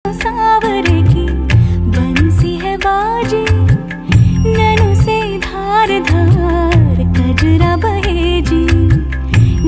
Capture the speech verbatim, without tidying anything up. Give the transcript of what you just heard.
सावर की बंसी है बाजी, नैनों से धार धार